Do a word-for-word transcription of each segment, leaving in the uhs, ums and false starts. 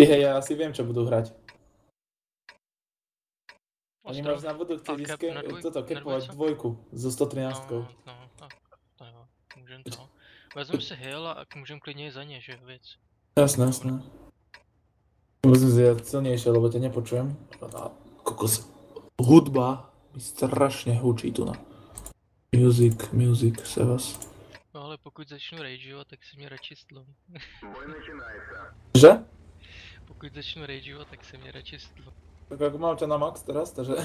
hej, ja asi viem, čo budú hrať. Oni možná budú chcieť ísť ke, toto, kepovať dvojku so sto třináct. No, no, tak to jo, můžem to. Vezmeme si Hill a můžem klidně za ně, že věc. Jasné, jasné. Musím si silnejšie, lebo ťa nepočujem. Kokos. Hudba mi strašne hučí tu na. Music, music, Sebas. No ale pokud začnu rageovat, tak si mě radši stlum. Že? Pokud začnu rageovat, tak si mě radši stlum. Tak ako mám ťa na max teraz, takže...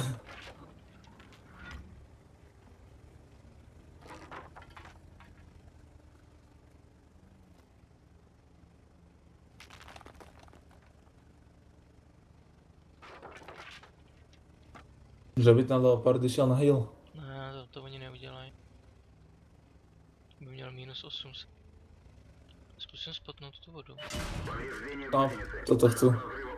Že by ten Leopard išiel na heal. Ne, to, to oni neudělají. By měl minus osm. Zkusím spotnout tu vodu. No, toto chcú.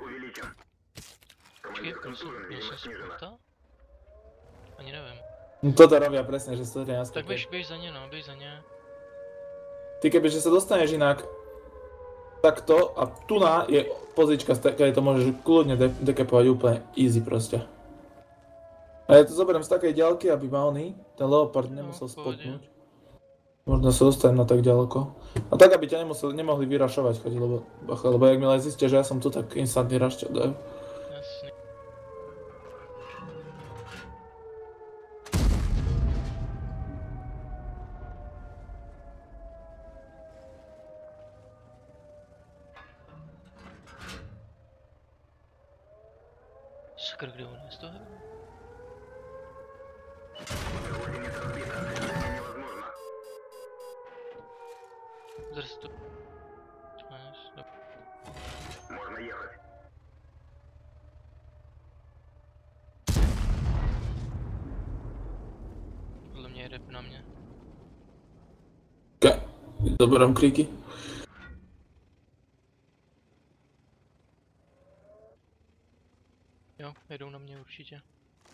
Počkej, měl jsem, měl jsem spota? Ani nevím. No toto robia presne, že sto třináct. Tak běž, běž za ně, no, běž za ně. Ty kebyže sa dostaneš inak takto a tu na je pozička, keď to môžeš kľudne de dekepovať úplne easy proste. A ja to zoberiem z takej ďalky, aby ma oný, ten Leopard nemusel no, spotnúť. Možno sa dostanem na tak ďaleko. A tak, aby ťa nemuseli, nemohli vyrašovať chodiť, lebo, lebo jakmile zistia, že ja som tu, tak instantne rašťa dajú. Jasne. Sakra, kde on je z toho? Зараз тут. Можно ехать. Podle mě jde na mě. Ok, doberám kríky. Jo, jedou na mě určitě.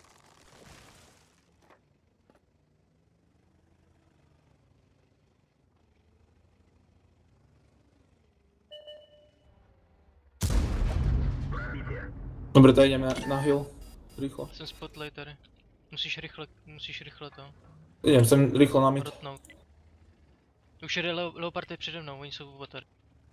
Dobre, tak ideme na heal. Rýchlo. Jsem spotlight tady. Musíš rychle, musíš rychle to. Idem sem rýchlo na mid. Rotnout. Už jede Leo, Leopard je přede mnou, oni jsou oba tady.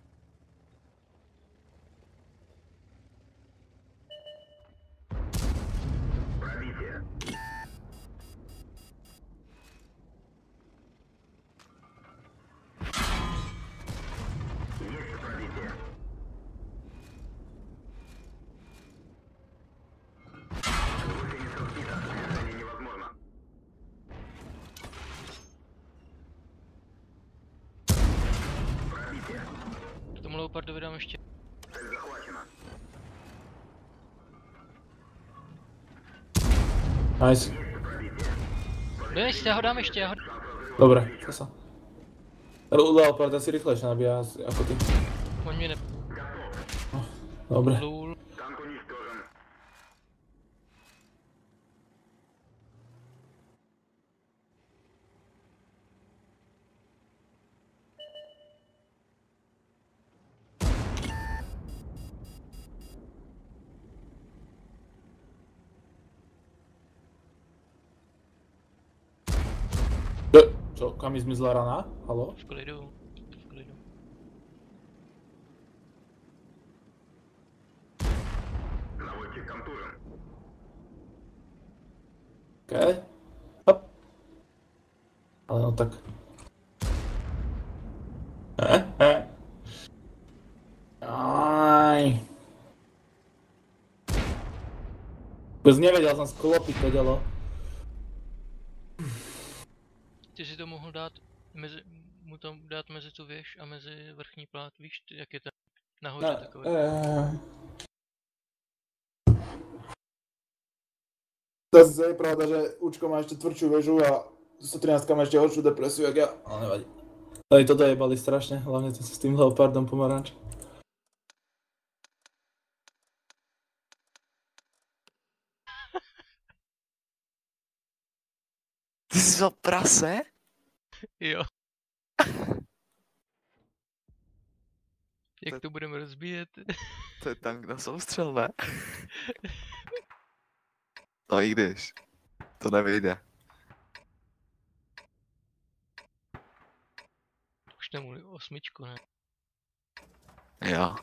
K tomu Leopardovi dám ještě. Nice. Běž, já ho dám ještě, já ho... Dobre, čo sa. Leopard asi rýchlejšie nabíja ako ty. On mě ne... Dobre. Lul. Čo, kam mi zmizla rana? Haló? V klidu, v klidu. Наводчик контужен. Okej. Hop. Ale no tak. Aj. Vôbec nevedel som sklopiť to ďalo. Ty si to mohl dát mezi, mu tam dát mezi tu věž a mezi vrchní plát, víš, jak je to nahoře No, takové. eh. Zase je pravda, že Učko má ešte tvrdšiu väžu a sto třináct má ešte horšiu depresiu, jak ja, ale nevadí. Tady toto jebali strašne, hlavne to s tým Leopardom pomaranč. Ty jsi vzal prase? Jo. Jak to budeme rozbíjet? To je tank na soustřel, ne? No i když. To nevyjde. Už nemůžu osmičku, ne? Jo.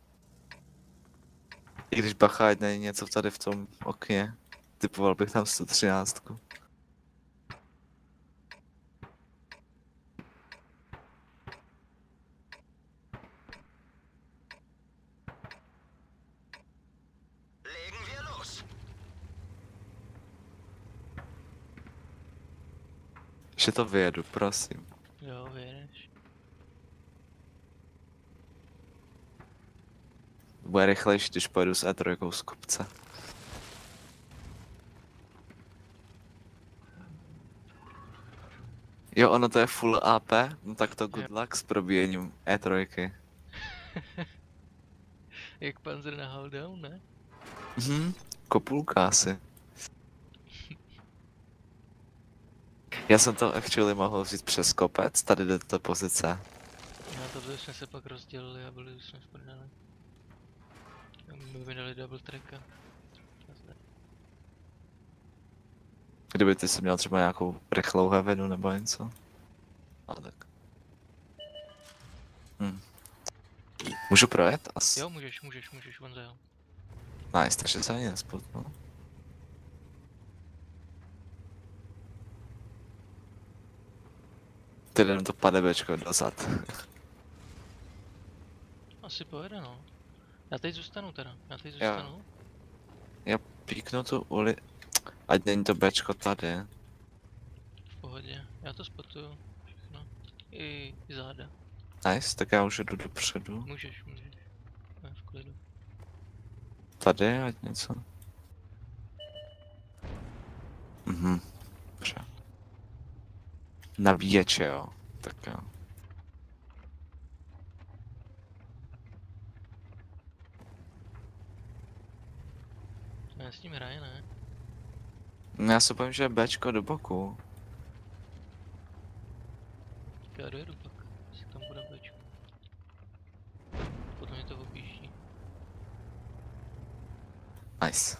I když bacha, ať není něco tady v tom okně. Typoval bych tam sto třináct. Legen wir los. Že to vyjedu, prosím. Jo, vyjedeš. Bude rychlejší, když pojedu s E tři z kopce. Jo, ono to je full A P, no tak to good luck s probíjením E tři. Jak Panzer na Howdown, ne? Mhm, kopulka asi. Já jsem to actually mohl vzít přes kopec, tady do této pozice. No to by jsme se pak rozdělili a byli jsme v prdeli. My by dali double tracka. Kdyby ty si měl třeba nějakou rychlou heavenu nebo něco. A tak. Hm. Můžu projet? Asi. Jo, můžeš, můžeš, můžeš, on zajel. Nice, takže se ani nespotnul. Tedy jenom to padebečko dozad. Asi pojede, no. Já teď zůstanu teda, já teď Jo. zůstanu. Já píknu tu uli... Ať není to bečko tady. V pohodě, já to spotuju, všechno. I, i záda. Nice, tak já už jdu dopředu. Můžeš, můžeš. Ne, v klidu. Tady, ať něco. Mhm, dobře. Nabíječe, jo. Tak jo. Já s ním hraje, ne? No, já se bojím, že je Bčko do boku. Tak já dojedu pak, jestli tam bude bečko. Potom mě to opíší. Nice.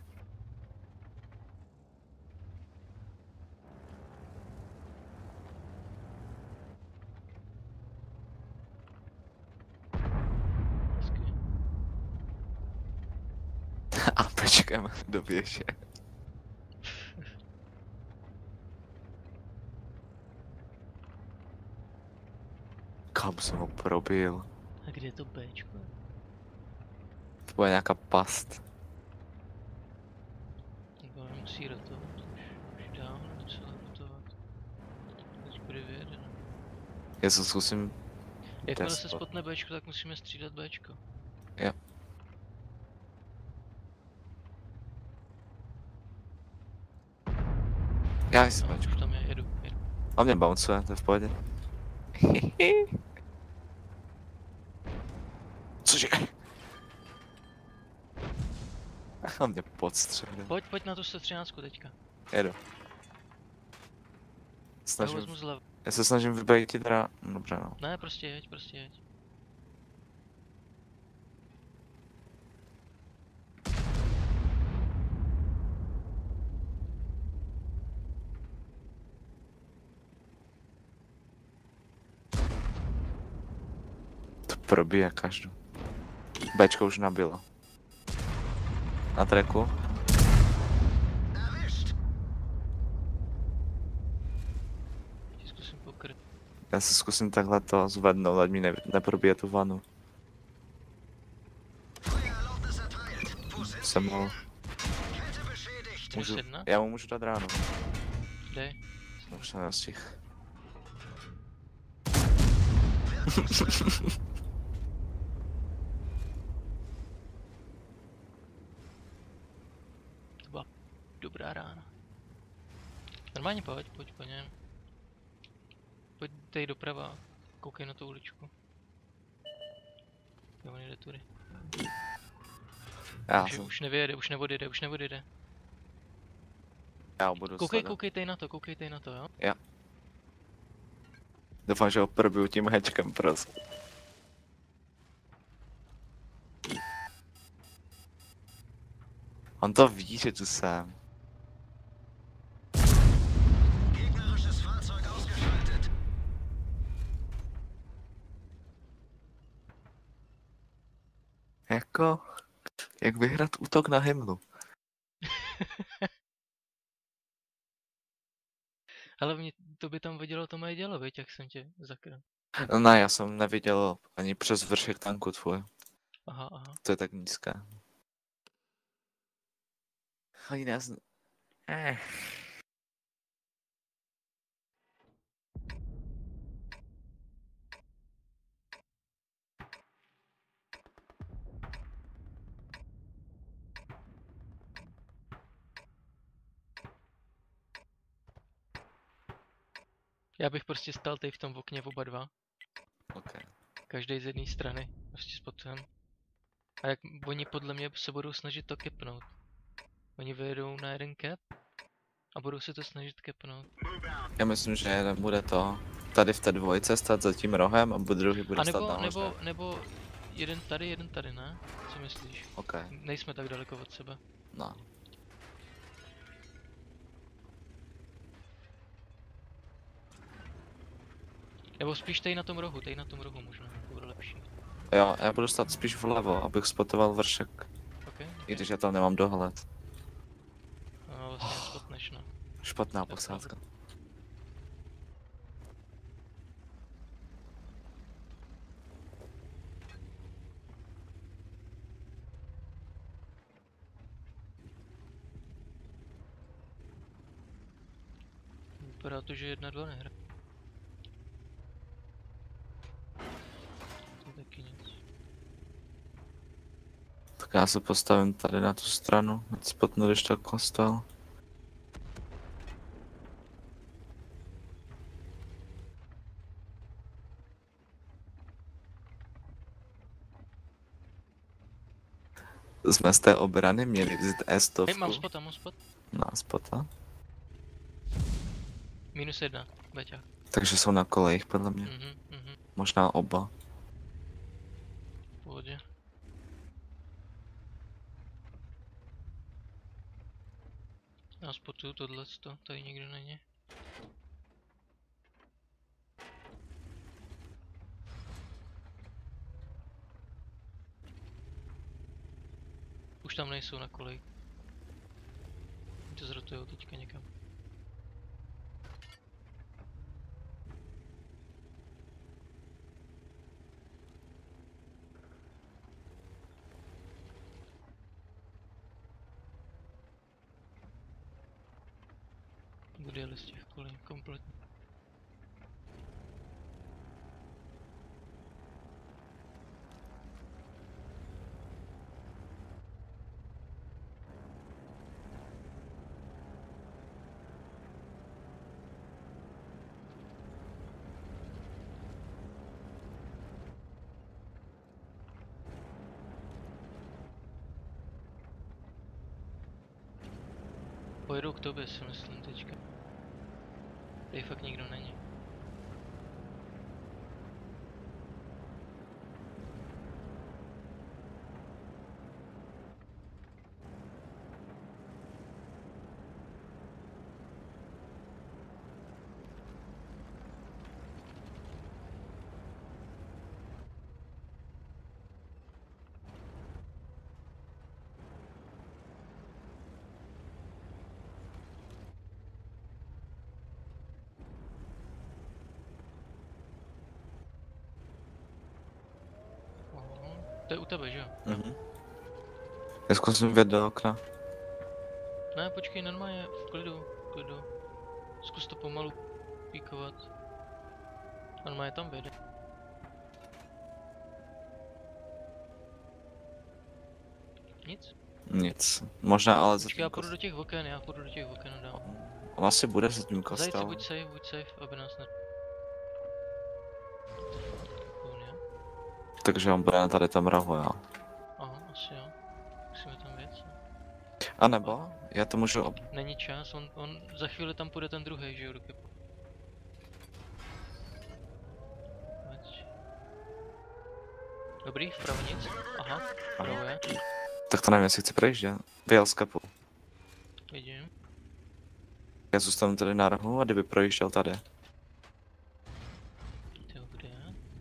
Hezky. A počkám do věže. Kam jsem ho probil? A kde je to bečko? To bude nějaká past. Nebo nemusí rotovat, už, už dávno docela rotovat. Teď bude vyjedeno. Já se zkusím... Jakmile se despat. spotne bečko, tak musíme střídat bečko. Jo. Já jsem No, Bčko. už tam je, jedu, jedu. A mě bouncuje, to je v pohodě. Cože? On mě podstřelil. Pojď, pojď na tu sto třináct teďka. Jedu. Já ho Snažím, vezmu zleva. já se snažím vybejt teda, dobře no. Ne, prostě jeď, prostě jeď. To probíje každou. Bčko už nabilo. Na treku. Ti zkusím pokryt. Já se zkusím takhle to zvednout, ať mi ne, neprobije tu vanu. Jsem mohl. Můžu, jedna? já mu můžu dát ráno. Dej. Už jsem nestih. To byla dobrá rána. Normálně pojď, pojď po něm. Pojď tady doprava, koukej na tu uličku. Jo, on jde tudy. Já, Už, jsem, už nevyjede, už neodjede, už neodjede. já ho budu Koukej, sledovat. koukej tady na to, koukej tady na to, jo? Doufám, že ho probiju tím hečkem prostě. On to ví, že tu jsem. Gegnerisches Fahrzeug ausgeschaltet. Jako... Jak vyhrát útok na hymnu? Ale mě, to by tam vidělo to moje dělo, viď, jak jsem tě zakryl. Ne, já jsem neviděl ani přes vršek tanku tvůj. Aha, aha. To je tak nízké. Ani nás... Eh. Já bych prostě stál tady v tom okně oba dva. Okay. Každý z jedné strany. Prostě spotujeme. A jak oni podle mě se budou snažit to kepnout. Oni vyjedou na jeden cap a budou se to snažit kepnout. Já myslím, že jeden bude to tady v té dvojce stát za tím rohem a druhý bude A stát nebo, nahoře. nebo, nebo jeden tady, jeden tady, ne? Co myslíš? OK, Nejsme tak daleko od sebe. no. Nebo spíš tady na tom rohu, tady na tom rohu možná, to bude lepší. Jo, já budu stát spíš vlevo, abych spotoval vršek. Okay, I okay. když já tam nemám dohled. No vlastně spotneš, no. Špatná To je posádka. Vypadá to, že jedna dva nehra. To je taky nic. Tak já se postavím tady na tu stranu, ať spotnu když tak kostel. Jsme z té obrany měli vzít E sto. Hej, mám spota, mám spot. Na spota. Minus jedna, Beťa. Takže jsou na kolejích podle mě. Mhm, mhm, Možná oba. v pohodě. Já spotuju tohleto, tady nikdo není. Už tam nejsou na koleji. Oni to zrotujou teďka někam. Odjeli z těch kolejí kompletně. Pojedou k tobě, si myslím teďka. Tady fakt nikdo není. To je u tebe, že jo? Mhm. Já zkusím vědět do okna. Ne, počkej, normálně, v klidu, v klidu. Zkus to pomalu píkovat. Normálně tam vede. Nic? Nic. Možná ale za Počkej, já tím půjdu do kostelem. těch oken, já půjdu do těch oken a dám. On asi bude za tím Zajď si, kostelem. buď safe, buď safe, aby nás ne... Cool, Takže on bude na tady tam rohu, jo. aha, asi jo. Musíme tam věc. A nebo já to můžu ob... Není čas, on, on za chvíli tam půjde ten druhý, že jo, do kepu. Dobrý, vpravo nic. Aha, vpravo je. Tak to nevím, jestli chci projíždět. Vyjel z kapu. Vidím. Já zůstanu tady na rohu a kdyby projížděl tady. Dobré.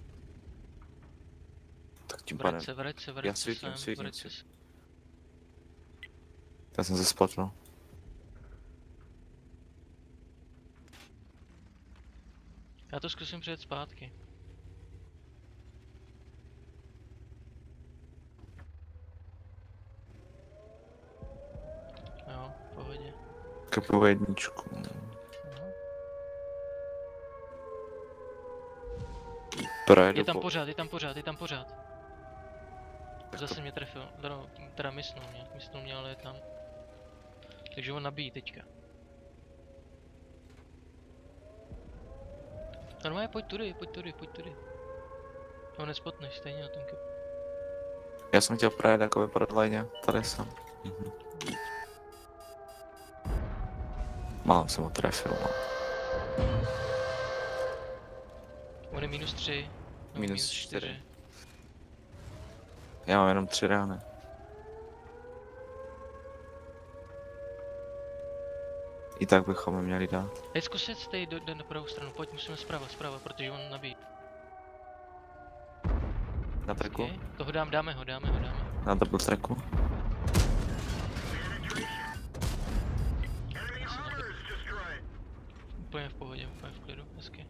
Tak tím pádem. Vrať se, vrať se, vrať Já se svítím, sem, svítím, vrať se. svítím. Já jsem se spletl. Já to zkusím přijet zpátky. Jo, v pohodě. Kapu jedničku. No. Projedu Je tam po... pořád, je tam pořád, je tam pořád. Zase mě trefil, teda, teda mysnul mě, mysnul mě, ale je tam. Takže on nabíjí teďka. Normálně pojď tudy, pojď tudy, pojď tudy. Ho nespotneš stejně na tom kepu. Já jsem chtěl projet jakoby po redlině. Tady jsem. Mhm. Málem jsem ho trefil, no. On je minus tři. nebo Minus čtyři. Já mám jenom tři rány. I tak bychom je měli dát. Hej, zkus jet stej do, do, na pravou stranu, pojď, musíme zprava, zprava, protože on nabíjí. Na treku? Okay. Toho dám, dáme ho, dáme ho, dáme ho. Na double tracku? Úplně v pohodě, úplně v klidu, hezky.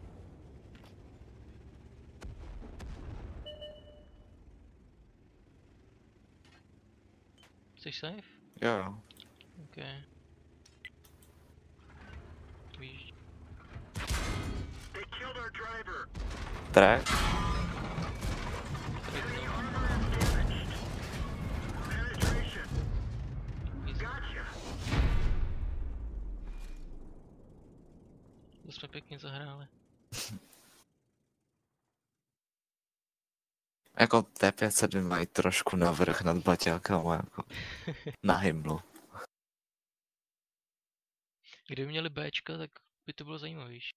Jsi safe? Jo, jo. OK. Víš. Track? Tady to. Easy. To jsme pěkně zahráli. Jako T pět set mají trošku navrch nad baťákama, jako na hymlu. Kdyby měli Bčka, tak by to bylo zajímavější.